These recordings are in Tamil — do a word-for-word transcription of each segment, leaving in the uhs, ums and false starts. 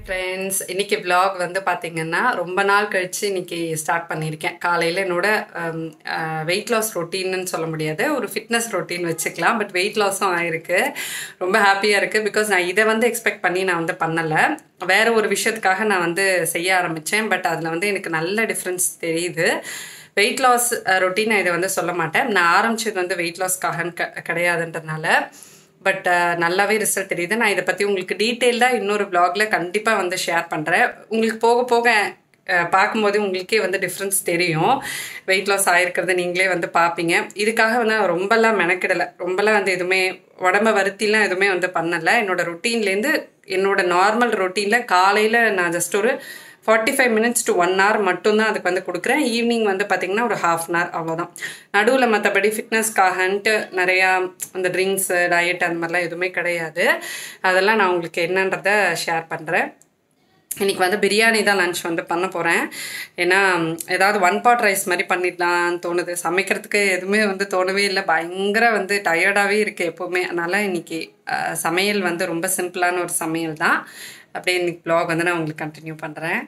ஃப்ரெண்ட்ஸ், இன்னைக்கு vlog வந்து பார்த்தீங்கன்னா ரொம்ப நாள் கழிச்சு இன்னைக்கு ஸ்டார்ட் பண்ணியிருக்கேன். காலையில் என்னோட வெயிட் லாஸ் ரொட்டீன்னு சொல்ல முடியாது, ஒரு ஃபிட்னஸ் ரொட்டீன் வச்சுக்கலாம். பட் வெயிட் லாஸும் ஆயிருக்கு. ரொம்ப ஹாப்பியாக இருக்குது. பிகாஸ் நான் இதை வந்து எக்ஸ்பெக்ட் பண்ணி நான் வந்து பண்ணலை. வேறு ஒரு விஷயத்துக்காக நான் வந்து செய்ய ஆரம்பித்தேன். பட் அதில் வந்து எனக்கு நல்ல டிஃப்ரென்ஸ் தெரியுது. வெயிட் லாஸ் ரொட்டீன் நான் இதை வந்து சொல்ல மாட்டேன். நான் ஆரம்பிச்சது வந்து வெயிட் லாஸ்க்காகன்னு க கிடையாதுன்றதுனால பட் நல்லாவே ரிசல்ட் தெரியுது. நான் இதை பற்றி உங்களுக்கு டீட்டெயில்டாக இன்னொரு வ்ளாகில் கண்டிப்பாக வந்து ஷேர் பண்ணுறேன். உங்களுக்கு போக போக பார்க்கும்போது உங்களுக்கே வந்து டிஃப்ரென்ஸ் தெரியும். வெயிட் லாஸ் ஆகிருக்கிறத நீங்களே வந்து பார்ப்பீங்க. இதுக்காக வந்து நான் ரொம்பலாம் மெனக்கிடலை. ரொம்பலாம் வந்து எதுவுமே உடம்ப வருத்திலாம் எதுவுமே வந்து பண்ணலை. என்னோடய ரொட்டீன்லேருந்து என்னோட நார்மல் ரொட்டீனில் காலையில் நான் ஜஸ்ட் ஒரு forty five minutes to one hour மட்டும்தான் அதுக்கு வந்து கொடுக்குறேன். ஈவினிங் வந்து பார்த்திங்கன்னா ஒரு ஹாஃப் அன் ஹவர் அவ்வளோதான். நடுவில் மற்றபடி ஃபிட்னஸ்க்காகன்ட்டு நிறையா அந்த ட்ரிங்க்ஸு டயட் அந்த மாதிரிலாம் எதுவுமே கிடையாது. அதெல்லாம் நான் உங்களுக்கு என்னன்றதை ஷேர் பண்ணுறேன். இன்றைக்கி வந்து பிரியாணி தான் லன்ச் வந்து பண்ண போகிறேன். ஏன்னா ஏதாவது ஒன் பாட் ரைஸ் மாதிரி பண்ணிடலான்னு தோணுது. சமைக்கிறதுக்கு எதுவுமே வந்து தோணவே இல்லை. பயங்கர வந்து டயர்டாகவே இருக்குது எப்போவுமே. அதனால் இன்றைக்கி சமையல் வந்து ரொம்ப சிம்பிளான ஒரு சமையல் தான். அப்படியே இன்றைக்கி வ்ளாக் வந்து நான் உங்களுக்கு கண்டினியூ பண்ணுறேன்.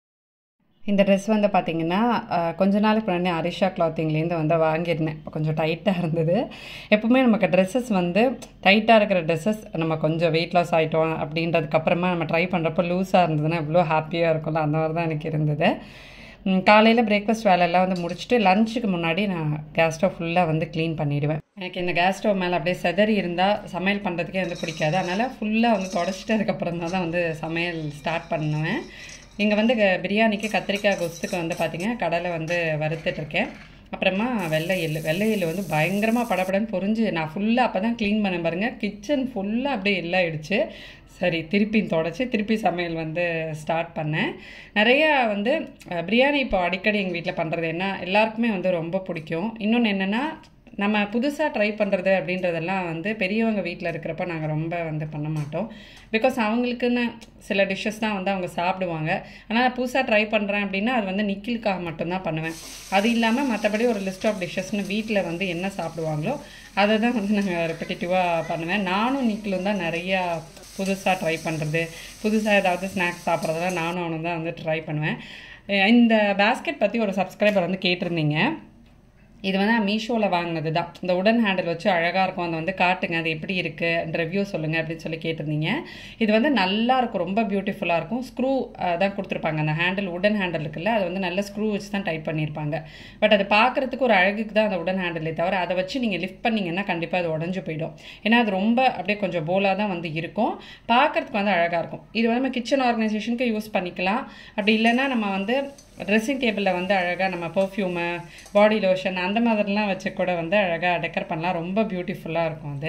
இந்த ட்ரெஸ் வந்து பார்த்திங்கன்னா கொஞ்ச நாளுக்கு முன்னாடி அரிஷா கிளாத்திங்லேருந்து வந்து வாங்கியிருந்தேன். இப்போ கொஞ்சம் டைட்டாக இருந்தது. எப்போவுமே நமக்கு ட்ரெஸ்ஸஸ் வந்து டைட்டாக இருக்கிற ட்ரெஸ்ஸஸ் நம்ம கொஞ்சம் வெயிட் லாஸ் ஆகிட்டோம் அப்படின்றதுக்கப்புறமா நம்ம ட்ரை பண்ணுறப்போ லூஸாக இருந்ததுன்னா எவ்வளோ ஹாப்பியாக இருக்கும்ல, அந்த மாதிரி தான் எனக்கு இருந்தது. காலையில் பிரேக்ஃபாஸ்ட் வேலையெல்லாம் வந்து முடிச்சுட்டு லஞ்சுக்கு முன்னாடி நான் கேஸ் ஸ்டவ் ஃபுல்லாக வந்து க்ளீன் பண்ணிவிடுவேன். எனக்கு இந்த கேஸ் ஸ்டவ் மேலே அப்படியே செதறி இருந்தால் சமையல் பண்ணுறதுக்கே வந்து பிடிக்காது. அதனால் ஃபுல்லாக வந்து தொடச்சிட்டு அதுக்கப்புறம் தான் தான் வந்து சமையல் ஸ்டார்ட் பண்ணுவேன். இங்கே வந்து பிரியாணிக்கு கத்திரிக்காய் கொஸ்துக்கு வந்து பார்த்திங்கன்னா கடலை வந்து வறுத்துட்ருக்கேன். அப்புறமா வெள்ளை எள்ளு வெள்ளை எள்ளு வந்து பயங்கரமாக படப்படன்னு பொரிஞ்சு நான் ஃபுல்லாக அப்போ தான் க்ளீன் பண்ண பாருங்கள். கிச்சன் ஃபுல்லாக அப்படியே எள்ளாயிடுச்சு. சரி, திருப்பி தொடச்சி திருப்பி சமையல் வந்து ஸ்டார்ட் பண்ணேன். நிறையா வந்து பிரியாணி இப்போ அடிக்கடி எங்கள் வீட்டில் பண்ணுறது என்ன எல்லாருக்குமே வந்து ரொம்ப பிடிக்கும். இன்னொன்று என்னென்னா, நம்ம புதுசாக ட்ரை பண்ணுறது அப்படின்றதெல்லாம் வந்து பெரியவங்க வீட்டில் இருக்கிறப்ப நாங்கள் ரொம்ப வந்து பண்ண மாட்டோம். பிகாஸ் அவங்களுக்குன்னு சில டிஷ்ஷஸ் தான் வந்து அவங்க சாப்பிடுவாங்க. ஆனால் புதுசாக ட்ரை பண்ணுறேன் அப்படின்னா அது வந்து நிக்கிலுக்காக மட்டும்தான் பண்ணுவேன். அது இல்லாமல் மற்றபடி ஒரு லிஸ்ட் ஆஃப் டிஷ்ஷஸ்னு வீட்டில் வந்து என்ன சாப்பிடுவாங்களோ அதை தான் வந்து நாங்கள் ரெப்படிட்டிவாக பண்ணுவேன். நானும் நிக்கிலும் தான் நிறையா புதுசாக ட்ரை பண்ணுறது, புதுசாக ஏதாவது ஸ்நாக்ஸ் சாப்பிட்றதெல்லாம் நானும் அவனும் தான் வந்து ட்ரை பண்ணுவேன். இந்த பேஸ்கெட் பற்றி ஒரு சப்ஸ்கிரைபர் வந்து கேட்டிருந்தீங்க. இது வந்து நான் மீஷோவில் வாங்கினது தான். இந்த உடன் ஹேண்டில் வச்சு அழகாக இருக்கும். அதை வந்து காட்டுங்க, அது எப்படி இருக்குது, ரிவ்யூ சொல்லுங்கள் அப்படின்னு சொல்லி கேட்டிருந்தீங்க. இது வந்து நல்லா இருக்கும், ரொம்ப பியூட்டிஃபுல்லாக இருக்கும். ஸ்க்ரூ தான் கொடுத்துருப்பாங்க. அந்த ஹேண்டில் உடன் ஹேண்டில் இருக்குல்ல, அது வந்து நல்ல ஸ்க்ரூ வச்சு தான் டைப் பண்ணியிருப்பாங்க. பட் அது பார்க்குறதுக்கு ஒரு அழகுக்கு தான் அந்த உடன் ஹேண்டிலே தவிர அதை வச்சு நீங்கள் லிஃப்ட் பண்ணிங்கன்னா கண்டிப்பாக அது உடஞ்சி போயிடும். ஏன்னா அது ரொம்ப அப்படியே கொஞ்சம் போலாக தான் வந்து இருக்கும். பார்க்குறதுக்கு வந்து அழகாக இருக்கும். இது வந்து நம்ம கிச்சன் ஆர்கனைசேஷனுக்கு யூஸ் பண்ணிக்கலாம். அப்படி இல்லைன்னா நம்ம வந்து ட்ரெஸ்ஸிங் டேபிளில் வந்து அழகாக நம்ம பர்ஃப்யூமு, பாடி லோஷன் அந்த மாதிரிலாம் வச்சு கூட வந்து அழகாக டெக்கர் பண்ணலாம். ரொம்ப பியூட்டிஃபுல்லாக இருக்கும் அது.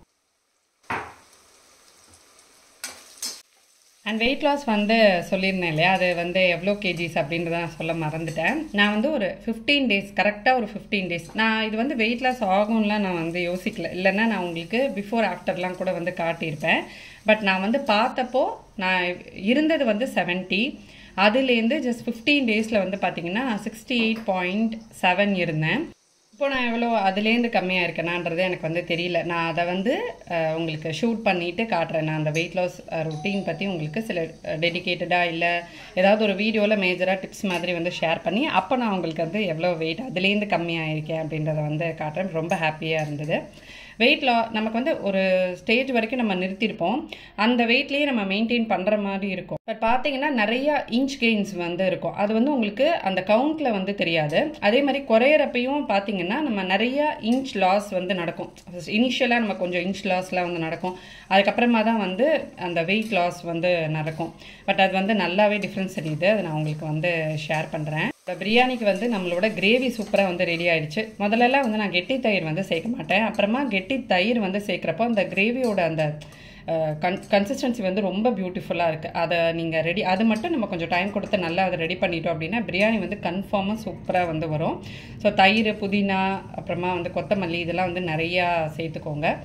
அண்ட் வெயிட் லாஸ் வந்து சொல்லியிருந்தேன் இல்லையா, அது வந்து எவ்வளோ கேஜிஸ் அப்படின்றத நான் சொல்ல மறந்துட்டேன். நான் வந்து ஒரு ஃபிஃப்டீன் டேஸ் கரெக்டாக ஒரு ஃபிஃப்டீன் டேஸ் நான் இது வந்து வெயிட் லாஸ் ஆகும்லாம் நான் வந்து யோசிக்கல. இல்லைன்னா நான் உங்களுக்கு பிஃபோர் ஆஃப்டர்லாம் கூட வந்து காட்டியிருப்பேன். பட் நான் வந்து பார்த்தப்போ நான் இருந்தது வந்து செவன்ட்டி. அதுலேருந்து ஜஸ்ட் ஃபிஃப்டீன் டேஸில் வந்து பார்த்திங்கன்னா சிக்ஸ்டி எயிட் பாயிண்ட் செவன் இருந்தேன். இப்போ நான் எவ்வளோ அதுலேருந்து கம்மியாக இருக்கேனான்றது எனக்கு வந்து தெரியல. நான் அதை வந்து உங்களுக்கு ஷூட் பண்ணிவிட்டு காட்டுறேன். நான் அந்த வெயிட் லாஸ் ரொட்டீன் பற்றி உங்களுக்கு சில டெடிக்கேட்டடாக இல்லை ஏதாவது ஒரு வீடியோவில் மேஜராக டிப்ஸ் மாதிரி வந்து ஷேர் பண்ணி அப்போ நான் உங்களுக்கு வந்து எவ்வளோ வெயிட் அதுலேருந்து கம்மியாக இருக்கேன் அப்படின்றத வந்து காட்டுறேன். ரொம்ப ஹாப்பியாக இருந்தது. வெயிட் லா நமக்கு வந்து ஒரு ஸ்டேஜ் வரைக்கும் நம்ம நிறுத்தியிருப்போம். அந்த வெயிட்லேயே நம்ம மெயின்டைன் பண்ணுற மாதிரி இருக்கும். பட் பார்த்தீங்கன்னா நிறையா இன்ச் கெயின்ஸ் வந்து இருக்கும். அது வந்து உங்களுக்கு அந்த கவுண்டில் வந்து தெரியாது. அதே மாதிரி குறையிறப்பையும் பார்த்தீங்கன்னா நம்ம நிறையா இன்ச் லாஸ் வந்து நடக்கும். இனிஷியலாக நம்ம கொஞ்சம் இன்ச் லாஸ்லாம் வந்து நடக்கும். அதுக்கப்புறமா தான் வந்து அந்த வெயிட் லாஸ் வந்து நடக்கும். பட் அது வந்து நல்லாவே டிஃப்ரென்ஸ் தெரியுது. அதை நான் உங்களுக்கு வந்து ஷேர் பண்ணுறேன். இப்போ பிரியாணிக்கு வந்து நம்மளோட கிரேவி சூப்பராக வந்து ரெடி ஆகிடுச்சு. முதல்லலாம் வந்து நான் கெட்டி தயிர் வந்து சேர்க்க மாட்டேன். அப்புறமா கெட்டி தயிர் வந்து சேர்க்குறப்போ அந்த கிரேவியோட அந்த கன் கன்சிஸ்டன்சி வந்து ரொம்ப பியூட்டிஃபுல்லாக இருக்குது. அதை நீங்கள் ரெடி அது மட்டும் நம்ம கொஞ்சம் டைம் கொடுத்து நல்லா அதை ரெடி பண்ணிட்டோம் அப்படின்னா பிரியாணி வந்து கன்ஃபார்மாக சூப்பராக வந்து வரும். ஸோ தயிர், புதினா, அப்புறமா வந்து கொத்தமல்லி இதெல்லாம் வந்து நிறையா சேர்த்துக்கோங்க.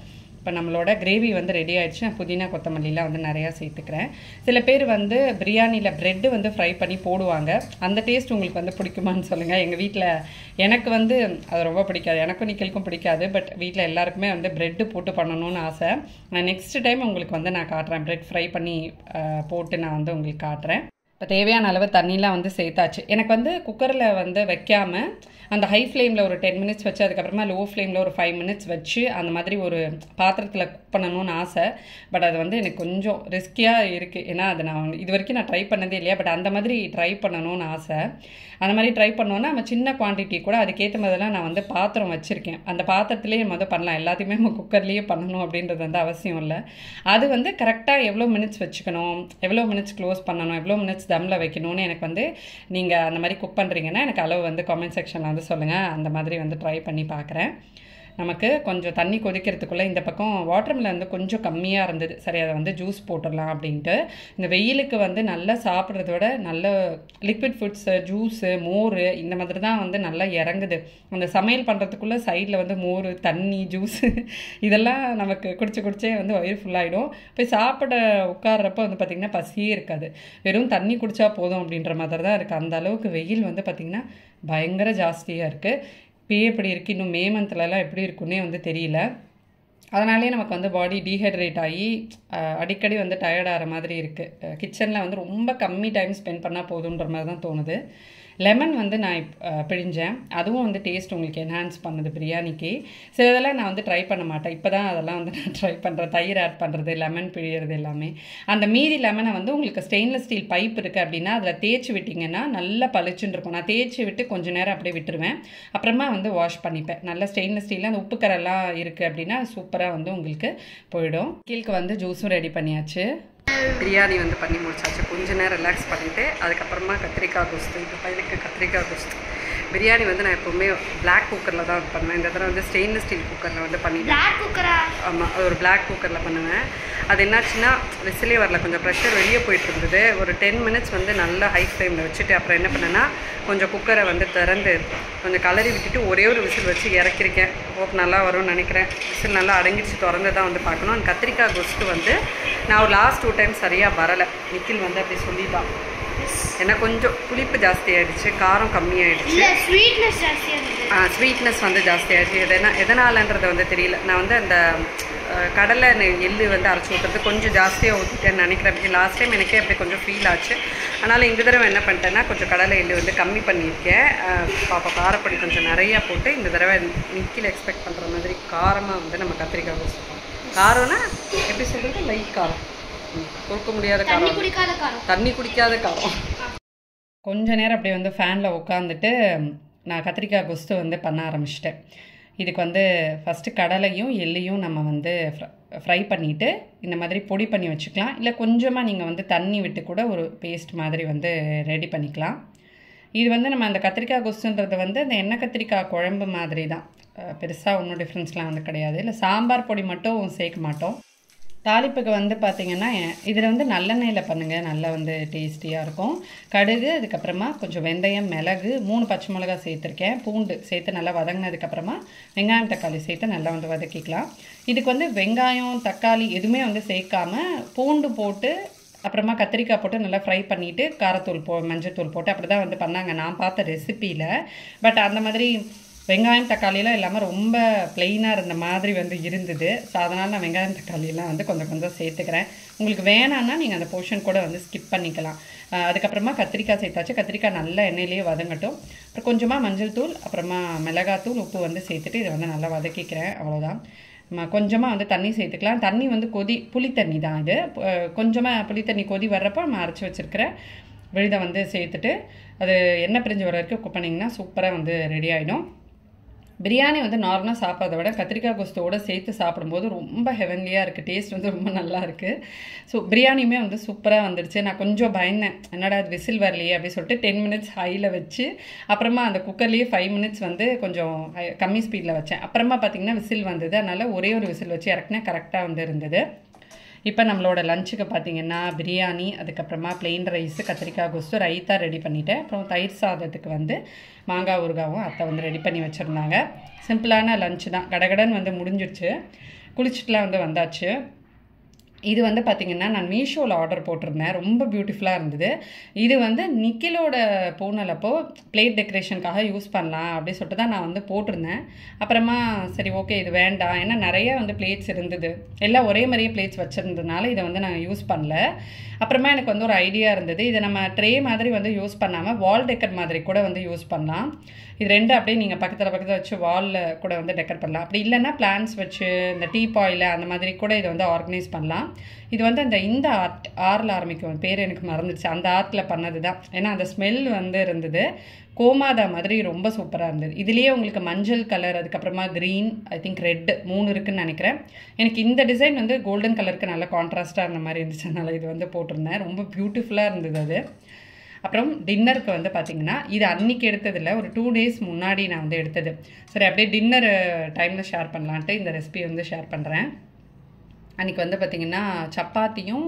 இப்போ நம்மளோட கிரேவி வந்து ரெடி ஆகிடுச்சு. நான் புதினா கொத்தமல்லிலாம் வந்து நிறையா சேர்த்துக்கிறேன். சில பேர் வந்து பிரியாணியில் ப்ரெட்டு வந்து ஃப்ரை பண்ணி போடுவாங்க. அந்த டேஸ்ட் உங்களுக்கு வந்து பிடிக்குமான்னு சொல்லுங்கள். எங்கள் வீட்டில் எனக்கு வந்து அது ரொம்ப பிடிக்காது, எனக்கும் நிக்கலுக்கும் பிடிக்காது. பட் வீட்டில் எல்லாருக்குமே வந்து ப்ரெட்டு போட்டு பண்ணணும்னு ஆசை. நான் நெக்ஸ்ட் டைம் உங்களுக்கு வந்து நான் காட்டுறேன், ப்ரெட் ஃப்ரை பண்ணி போட்டு நான் வந்து உங்களுக்கு காட்டுறேன். இப்போ தேவையான அளவு தண்ணிலாம் வந்து சேர்த்தாச்சு. எனக்கு வந்து குக்கரில் வந்து வைக்காமல் அந்த ஹை ஃப்ளேமில் ஒரு டென் மினிட்ஸ் வச்சு அதுக்கப்புறமா லோ ஃப்ளேமில் ஒரு ஃபைவ் மினிட்ஸ் வச்சு அந்த மாதிரி ஒரு பாத்திரத்தில் குக் பண்ணணும்னு ஆசை. பட் அது வந்து எனக்கு கொஞ்சம் ரிஸ்கியாக இருக்குது. ஏன்னா அது நான் இது வரைக்கும் நான் ட்ரை பண்ணதே இல்லையா. பட் அந்த மாதிரி ட்ரை பண்ணணும்னு ஆசை. அந்த மாதிரி ட்ரை பண்ணோன்னா நம்ம சின்ன குவான்டிட்டி கூட அதுக்கேற்ற மாதிரிலாம் நான் வந்து பாத்திரம் வச்சுருக்கேன். அந்த பாத்திரத்துலேயே நம்ம வந்து பண்ணலாம். எல்லாத்தையுமே நம்ம குக்கர்லேயே பண்ணணும் அப்படின்றது வந்து அவசியம் இல்லை. அது வந்து கரெக்டாக எவ்வளோ மினிட்ஸ் வச்சுக்கணும், எவ்வளோ மினிட்ஸ் க்ளோஸ் பண்ணணும், எவ்வளோ மினிட்ஸ் தம்மில் வைக்கணும்னு எனக்கு வந்து நீங்கள் அந்த மாதிரி குக் பண்ணுறீங்கன்னா எனக்கு அளவு வந்து கமெண்ட் செக்ஷனில் வந்து சொல்லுங்கள். அந்த மாதிரி வந்து ட்ரை பண்ணி பார்க்குறேன். நமக்கு கொஞ்சம் தண்ணி கொதிக்கிறதுக்குள்ளே இந்த பக்கம் வாட்டர்மெலன் வந்து கொஞ்சம் கம்மியாக இருந்தது. சரி, அதை வந்து ஜூஸ் போட்டுடலாம் அப்படின்ட்டு. இந்த வெயிலுக்கு வந்து நல்லா சாப்பிட்றத விட நல்ல லிக்விட் ஃபுட்ஸு, ஜூஸு, மோர் இந்த மாதிரி தான் வந்து நல்லா இறங்குது. அந்த சமையல் பண்ணுறதுக்குள்ளே சைடில் வந்து மோர், தண்ணி, ஜூஸு இதெல்லாம் நமக்கு குடிச்சு குடிச்சே வந்து வயிறு ஃபுல்லாகிடும். போய் சாப்பிட உட்கார்றப்ப வந்து பார்த்திங்கன்னா பசியே இருக்காது. வெறும் தண்ணி குடித்தா போதும் அப்படின்ற மாதிரி தான் இருக்குது. அந்த அளவுக்கு வெயில் வந்து பார்த்திங்கன்னா பயங்கர ஜாஸ்தியாக இருக்குது. இப்போயே எப்படி இருக்குது, இன்னும் மே மந்த்லலாம் எப்படி இருக்குன்னே வந்து தெரியல. அதனாலே நமக்கு வந்து பாடி டீஹைட்ரேட் ஆகி அடிக்கடி வந்து டயர்ட் ஆகிற மாதிரி இருக்குது. கிச்சனில் வந்து ரொம்ப கம்மி டைம் ஸ்பெண்ட் பண்ணால் போதுன்ற மாதிரி தான் தோணுது. லெமன் வந்து நான் பிழிஞ்சேன். அதுவும் வந்து டேஸ்ட் உங்களுக்கு என்ஹான்ஸ் பண்ணுது பிரியாணிக்கு. சில இதெல்லாம் நான் வந்து ட்ரை பண்ண மாட்டேன். இப்போ தான் அதெல்லாம் வந்து நான் ட்ரை பண்ணுறேன். தயிர் ஆட் பண்ணுறது, லெமன் பிழியறது எல்லாமே. அந்த மீதி லெமனை வந்து உங்களுக்கு ஸ்டெயின்லெஸ் ஸ்டீல் பைப் இருக்குது அப்படின்னா அதில் தேய்ச்சி விட்டிங்கன்னா நல்லா பளிச்சுன்னு இருக்கும். நான் தேய்ச்சி விட்டு கொஞ்சம் நேரம் அப்படியே விட்டுருவேன். அப்புறமா வந்து வாஷ் பண்ணிப்பேன். நல்லா ஸ்டெயின்லெஸ் ஸ்டீலில் அந்த உப்பு கரெல்லாம் இருக்குது அப்படின்னா சூப்பராக வந்து உங்களுக்கு போயிடும். கீழ்க்கு வந்து ஜூஸும் ரெடி பண்ணியாச்சு. பிரியாணி வந்து பண்ணி முடிச்சாச்சு. கொஞ்சம் நேரம் ரிலாக்ஸ் பண்ணிவிட்டு அதுக்கப்புறமா கத்திரிக்காய் குஸ்து. இப்போ பையனுக்கு கத்திரிக்காய் குஸ்து. பிரியாணி வந்து நான் எப்போவுமே பிளாக் குக்கரில் தான் பண்ணுவேன். இந்த தடவை வந்து ஸ்டெயின்லெஸ் ஸ்டீல் குக்கரில் வந்து பண்ணிவிட்டேன். ஆமாம், அது ஒரு பிளாக் குக்கரில் பண்ணுவேன். அது என்னாச்சுன்னா விசிலே வரல, கொஞ்சம் ப்ரெஷர் வெளியே போயிட்டு இருந்தது. ஒரு டென் மினிட்ஸ் வந்து நல்லா ஹை ஃப்ளேமில் வச்சுட்டு அப்புறம் என்ன பண்ணேன்னா கொஞ்சம் குக்கரை வந்து திறந்து கொஞ்சம் கலரி விட்டுட்டு ஒரே ஒரு விசில் வச்சு இறக்கிருக்கேன். ஹோப் நல்லா வரும்னு நினைக்கிறேன். விசில் நல்லா அடங்கிடுச்சு. திறந்து தான் வந்து பார்க்கணும். அந்த கத்திரிக்காய் குஸ்து வந்து நான் ஒரு லாஸ்ட் டூ டைம் சரியாக வரலை. நிக்கில் வந்து அப்படி சொல்லிட்டான். ஏன்னா கொஞ்சம் புளிப்பு ஜாஸ்தி ஆகிடுச்சு, காரம் கம்மியாகிடுச்சு, ஸ்வீட்னஸ் வந்து ஜாஸ்தி ஆகிடுச்சு. எதனா எதனாலன்றது வந்து தெரியல. நான் வந்து அந்த கடலை எள்ளு வந்து அரைச்சி ஊற்றுறது கொஞ்சம் ஜாஸ்தியாக ஊற்றிட்டேன்னு நினைக்கிறேன். அப்படி லாஸ்ட் டைம் எனக்கே அப்படி கொஞ்சம் ஃபீல் ஆச்சு. அதனால் இந்த தடவை என்ன பண்ணிட்டேன்னா கொஞ்சம் கடலை எள்ளு வந்து கம்மி பண்ணியிருக்கேன். பாப்பா காரப்பொடி கொஞ்சம் நிறையா போட்டு இந்த தடவை நிக்கில் எக்ஸ்பெக்ட் பண்ணுற மாதிரி காரமாக வந்து நம்ம கத்திரிக்காய் வச்சுருக்கோம். காரம்னா எப்படி சொல்கிறது, லைட் காரம், பொறுக்க முடியாத காரம், தண்ணி குடிக்காத காரம். கொஞ்ச நேரம் அப்படியே வந்து ஃபேனில் உட்காந்துட்டு நான் கத்திரிக்காய் குஸ்து வந்து பண்ண ஆரம்பிச்சிட்டேன். இதுக்கு வந்து ஃபஸ்ட்டு கடலையும் எள்ளையும் நம்ம வந்து ஃப்ரை பண்ணிவிட்டு இந்த மாதிரி பொடி பண்ணி வச்சுக்கலாம். இல்லை கொஞ்சமாக நீங்கள் வந்து தண்ணி விட்டு கூட ஒரு பேஸ்ட் மாதிரி வந்து ரெடி பண்ணிக்கலாம். இது வந்து நம்ம அந்த கத்திரிக்காய் குஸ்துன்றது வந்து அந்த எண்ணெய் கத்திரிக்காய் குழம்பு மாதிரி தான். பெருசாக ஒன்றும் டிஃப்ரென்ஸ்லாம் வந்து கிடையாது. இல்லை சாம்பார் பொடி மட்டும் சேர்க்க மாட்டோம். தாளிப்புக்கு வந்து பார்த்திங்கன்னா இதில் வந்து நல்லெண்ணெயில் பண்ணுங்கள், நல்லா வந்து டேஸ்டியாக இருக்கும். கடுகு, அதுக்கப்புறமா கொஞ்சம் வெந்தயம், மிளகு, மூணு பச்சை மிளகா சேர்த்துருக்கேன். பூண்டு சேர்த்து நல்லா வதங்கினதுக்கப்புறமா வெங்காயம் தக்காளி சேர்த்து நல்லா வந்து வதக்கிக்கலாம். இதுக்கு வந்து வெங்காயம் தக்காளி எதுவுமே வந்து சேர்க்காமல் பூண்டு போட்டு அப்புறமா கத்திரிக்காய் போட்டு நல்லா ஃப்ரை பண்ணிவிட்டு காரத்தூள் போ மஞ்சத்தூள் போட்டு அப்படி தான் வந்து பண்ணாங்க நான் பார்த்த ரெசிப்பியில். பட் அந்த மாதிரி வெங்காயம் தக்காளியெலாம் இல்லாமல் ரொம்ப ப்ளெயினாக இருந்த மாதிரி வந்து இருந்தது. ஸோ அதனால் நான் வெங்காயம் தக்காளியெல்லாம் வந்து கொஞ்சம் கொஞ்சம் சேர்த்துக்கிறேன். உங்களுக்கு வேணான்னா நீங்கள் அந்த போர்ஷன் கூட வந்து ஸ்கிப் பண்ணிக்கலாம். அதுக்கப்புறமா கத்திரிக்காய் சேர்த்தாச்சு. கத்திரிக்காய் நல்லா எண்ணெயிலேயே வதங்கட்டும். அப்புறம் கொஞ்சமாக மஞ்சள் தூள், அப்புறமா மிளகாத்தூள், உப்பு வந்து சேர்த்துட்டு இதை வந்து நல்லா வதக்கிக்கிறேன். அவ்வளோதான். கொஞ்சமாக வந்து தண்ணி சேர்த்துக்கலாம். தண்ணி வந்து கொதி புளி தண்ணி தான் இது. கொஞ்சமாக புளி தண்ணி கொதி வர்றப்போ நம்ம அரைச்சி வச்சுருக்கிற விழுதை வந்து சேர்த்துட்டு அது எண்ணெய் பிரிஞ்சு வர வரைக்கும் குக் பண்ணிங்கன்னா சூப்பராக வந்து ரெடி ஆகிடும். பிரியாணி வந்து நார்மலாக சாப்பிட்றத விட கத்திரிக்காய் குஸ்தோடு சேர்த்து சாப்பிடும்போது ரொம்ப ஹெவன்லியாக இருக்குது. டேஸ்ட் வந்து ரொம்ப நல்லா இருக்குது. ஸோ பிரியாணியுமே வந்து சூப்பராக வந்துடுச்சு. நான் கொஞ்சம் பயந்தேன், என்னடா அது விசில் வரலையே அப்படின்னு சொல்லிட்டு டென் மினிட்ஸ் ஹையில் வச்சு அப்புறமா அந்த குக்கர்லேயே ஃபைவ் மினிட்ஸ் வந்து கொஞ்சம் கம்மி ஸ்பீடில் வச்சேன். அப்புறமா பார்த்திங்கன்னா விசில் வந்தது. அதனால் ஒரே ஒரு விசில் வச்சு இறக்குனா கரெக்டாக வந்து இருந்தது. இப்போ நம்மளோட லஞ்சுக்கு பார்த்திங்கன்னா பிரியாணி, அதுக்கப்புறமா பிளெயின் ரைஸு, கத்திரிக்காய் குஸ்து, ரைத்தா ரெடி பண்ணிவிட்டேன். அப்புறம் தயிர் சாதத்துக்கு வந்து மாங்காய் ஊறுகாவும் அத்தை வந்து ரெடி பண்ணி வச்சுருந்தாங்க. சிம்பிளான லஞ்சு தான், கடகடன்னு வந்து முடிஞ்சிடுச்சு. குளிச்சுட்டுலாம் வந்து வந்தாச்சு. இது வந்து பார்த்திங்கன்னா நான் மீஷோவில் ஆர்டர் போட்டிருந்தேன். ரொம்ப பியூட்டிஃபுல்லாக இருந்தது. இது வந்து நிக்கிலோட பூனல் அப்போ பிளேட் டெக்கரேஷனுக்காக யூஸ் பண்ணலாம் அப்படின்னு சொல்லிட்டு தான் நான் வந்து போட்டிருந்தேன். அப்புறமா சரி ஓகே இது வேண்டாம், ஏன்னா நிறைய வந்து பிளேட்ஸ் இருந்தது, எல்லாம் ஒரே மாதிரியே பிளேட்ஸ் வச்சுருந்ததுனால இதை வந்து நான் யூஸ் பண்ணல. அப்புறமா எனக்கு வந்து ஒரு ஐடியா இருந்தது, இதை நம்ம ட்ரே மாதிரி வந்து யூஸ் பண்ணாமல் வால் டெக்கர் மாதிரி கூட வந்து யூஸ் பண்ணலாம். இது ரெண்டு அப்படியே நீங்கள் பக்கத்தில் பக்கத்தில் வச்சு வாலில் கூட வந்து டெக்கர் பண்ணலாம். அப்படி இல்லைன்னா பிளான்ஸ் வச்சு இந்த டீ பாயில் அந்த மாதிரி கூட இதை வந்து ஆர்கனைஸ் பண்ணலாம். இது வந்து அந்த இந்த ஆர்ட் ஆரில் ஆரம்பிக்கும், பேர் எனக்கு மறந்துடுச்சு, அந்த ஆர்ட்டில் பண்ணது தான். ஏன்னா அந்த ஸ்மெல் வந்து இருந்தது, கோமாதா மாதிரி ரொம்ப சூப்பராக இருந்தது. இதுலேயே உங்களுக்கு மஞ்சள் கலர், அதுக்கப்புறமா க்ரீன், ஐ திங்க் ரெட் மூணு இருக்குதுன்னு நினைக்கிறேன். எனக்கு இந்த டிசைன் வந்து கோல்டன் கலருக்கு நல்ல கான்ட்ராஸ்ட்டாக இருந்த மாதிரி இருந்துச்சு, அதனால் இது வந்து போட்டிருந்தேன். ரொம்ப பியூட்டிஃபுல்லாக இருந்தது அது. அப்புறம் டின்னருக்கு வந்து பார்த்திங்கன்னா இது அன்றைக்கி எடுத்ததில்லை, ஒரு டூ டேஸ் முன்னாடி நான் வந்து எடுத்தது. சரி அப்படியே டின்னர் டைமில் ஷேர் பண்ணலான்ட்டு இந்த ரெசிபி வந்து ஷேர் பண்ணுறேன். அன்றைக்கி வந்து பார்த்திங்கன்னா சப்பாத்தியும்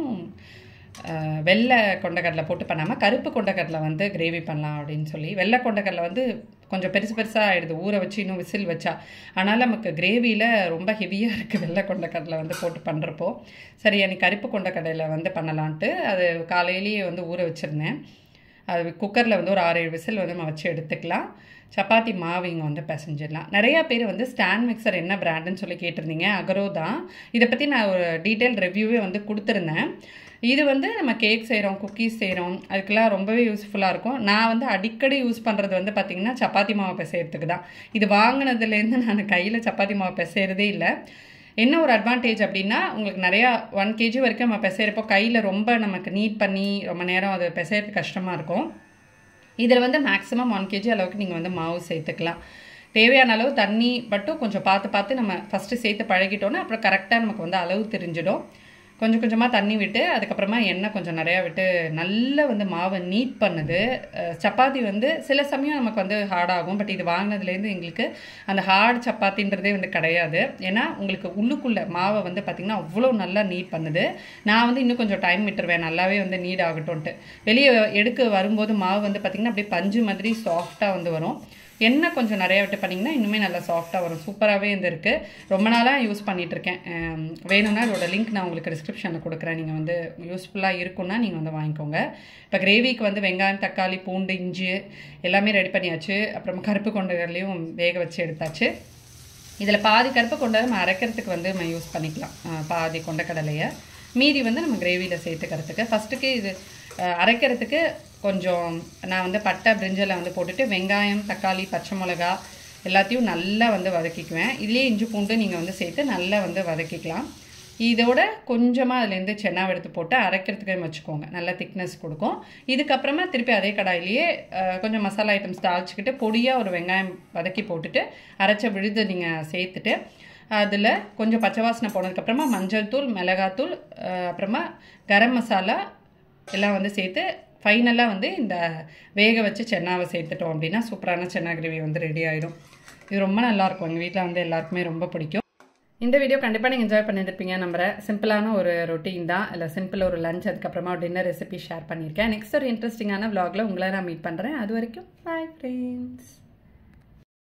வெள்ளை கொண்டக்கடலை போட்டு பண்ணாமல் கருப்பு கொண்டக்கடலை வந்து கிரேவி பண்ணலாம் அப்படின்னு சொல்லி. வெள்ளை கொண்டக்கடலை வந்து கொஞ்சம் பெருசு பெருசாக ஆகிடுது ஊற வச்சு இன்னும் விசில் வச்சா, ஆனால் நமக்கு கிரேவியில் ரொம்ப ஹெவியாக இருக்குது வெள்ளை கொண்டக்கடலை வந்து போட்டு பண்ணுறப்போ. சரி அன்றைக்கி கருப்பு கொண்டக்கடலை வந்து பண்ணலான்ட்டு அது காலையிலேயே வந்து ஊற வச்சுருந்தேன். அது குக்கரில் வந்து ஒரு ஆறு ஏழு விசில் வந்து நம்ம வச்சு எடுத்துக்கலாம். சப்பாத்தி மாவு இங்கே வந்து பிசைஞ்சிடலாம். நிறையா பேர் வந்து ஸ்டாண்ட் மிக்சர் என்ன பிராண்டுன்னு சொல்லி கேட்டிருந்தீங்க. அகரோ தான். இதை பற்றி நான் ஒரு டீட்டெயில் ரிவ்யூவே வந்து கொடுத்துருந்தேன். இது வந்து நம்ம கேக் செய்கிறோம், குக்கீஸ் செய்கிறோம், அதுக்கெல்லாம் ரொம்பவே யூஸ்ஃபுல்லாக இருக்கும். நான் வந்து அடிக்கடி யூஸ் பண்ணுறது வந்து பார்த்திங்கன்னா சப்பாத்தி மாவு பிசைகிறதுக்கு தான். இது வாங்கினதுலேருந்து நான் கையில் சப்பாத்தி மாவு பிசைகிறதே இல்லை. என்ன ஒரு அட்வான்டேஜ் அப்படின்னா உங்களுக்கு நிறையா ஒன் கேஜி வரைக்கும் நம்ம பிசைகிறப்போ கையில் ரொம்ப நமக்கு நீட் பண்ணி ரொம்ப நேரம் அது பிசைகிறது கஷ்டமாக இருக்கும். இதில் வந்து மேக்ஸிமம் ஒன் கேஜி அளவுக்கு நீங்கள் வந்து மாவு சேர்த்துக்கலாம். தேவையான அளவு தண்ணி மட்டும் கொஞ்சம் பார்த்து பார்த்து நம்ம ஃபஸ்ட்டு சேர்த்து பழகிட்டோன்னா அப்புறம் கரெக்டாக நமக்கு வந்து அளவு தெரிஞ்சிடும். கொஞ்சம் கொஞ்சமாக தண்ணி விட்டு அதுக்கப்புறமா எண்ணெய் கொஞ்சம் நிறையா விட்டு நல்லா வந்து மாவை நீட் பண்ணுது. சப்பாத்தி வந்து சில சமயம் நமக்கு வந்து ஹார்டாகும், பட் இது வாங்கினதுலேருந்து எங்களுக்கு அந்த ஹார்ட் சப்பாத்தின்றதே வந்து கிடையாது. ஏன்னா உங்களுக்கு உள்ளுக்குள்ளே மாவை வந்து பார்த்திங்கன்னா அவ்வளோ நல்லா நீட் பண்ணுது. நான் வந்து இன்னும் கொஞ்சம் டைம் விட்டுருவேன் நல்லாவே வந்து நீட் ஆகட்டும்ன்ட்டு. வெளியே எடுக்க வரும்போது மாவு வந்து பார்த்திங்கன்னா அப்படியே பஞ்சு மாதிரி சாஃப்டாக வந்து வரும். எண்ணெய் கொஞ்சம் நிறையா விட்டு பண்ணிங்கன்னா இன்னுமே நல்லா சாஃப்டாக வரும். சூப்பராகவே வந்து இருக்குது. ரொம்ப நாளாக யூஸ் பண்ணிகிட்ருக்கேன். வேணும்னா இதோட லிங்க் நான் உங்களுக்கு டிஸ்கிரிப்ஷனில் கொடுக்குறேன். நீங்கள் வந்து யூஸ்ஃபுல்லாக இருக்குன்னா நீங்கள் வந்து வாங்கிக்கோங்க. இப்போ கிரேவிக்கு வந்து வெங்காயம், தக்காளி, பூண்டு, இஞ்சி எல்லாமே ரெடி பண்ணியாச்சு. அப்புறமா கருப்பு கொண்டகடலையும் வேக வச்சு எடுத்தாச்சு. இதில் பாதி கருப்பு கொண்டதை நம்ம அரைக்கிறதுக்கு வந்து நம்ம யூஸ் பண்ணிக்கலாம், பாதி கொண்டக்கடலையை. மீதி வந்து நம்ம கிரேவியில் சேர்த்துக்கிறதுக்கு. ஃபஸ்ட்டுக்கு இது அரைக்கிறதுக்கு கொஞ்சம் நான் வந்து பட்டை பிரிஞ்சலை வந்து போட்டுட்டு வெங்காயம், தக்காளி, பச்சை மிளகா எல்லாத்தையும் நல்லா வந்து வதக்கிக்குவேன். இதுலேயே இஞ்சி பூண்டு நீங்கள் வந்து சேர்த்து நல்லா வந்து வதக்கிக்கலாம். இதோட கொஞ்சமாக அதுலேருந்து சென்னாவை எடுத்து போட்டு அரைக்கிறதுக்கு வச்சுக்கோங்க, நல்லா திக்னஸ் கொடுக்கும். இதுக்கப்புறமா திருப்பி அதே கடாயிலேயே கொஞ்சம் மசாலா ஐட்டம்ஸ் தாளிச்சிக்கிட்டு பொடியாக ஒரு வெங்காயம் வதக்கி போட்டுட்டு அரைச்ச விழுது நீங்கள் சேர்த்துட்டு அதில் கொஞ்சம் பச்சை வாசனை போனதுக்கப்புறமா மஞ்சள் தூள், மிளகாத்தூள், அப்புறமா கரம் மசாலா எல்லாம் வந்து சேர்த்து ஃபைனலாக வந்து இந்த வேக வச்சு சென்னாவை சேர்த்துட்டோம் அப்படின்னா சூப்பரான சென்னா கிரேவி வந்து ரெடி ஆகிடும். இது ரொம்ப நல்லாயிருக்கும், எங்கள் வீட்டில் வந்து எல்லாருக்குமே ரொம்ப பிடிக்கும். இந்த வீடியோ கண்டிப்பாக நீங்கள் என்ஜாய் பண்ணியிருப்பீங்க நம்புகிறேன். சிம்பிளான ஒரு ரொட்டீன் தான், இல்லை சிம்பிள் ஒரு லஞ்ச், அதுக்கப்புறமா டின்னர் ரெசிபி ஷேர் பண்ணியிருக்கேன். நெக்ஸ்ட் ஒரு இன்ட்ரெஸ்டிங்கான விலாகில் உங்களை நான் மீட் பண்ணுறேன். அது வரைக்கும் பாய் ஃப்ரெண்ட்ஸ்.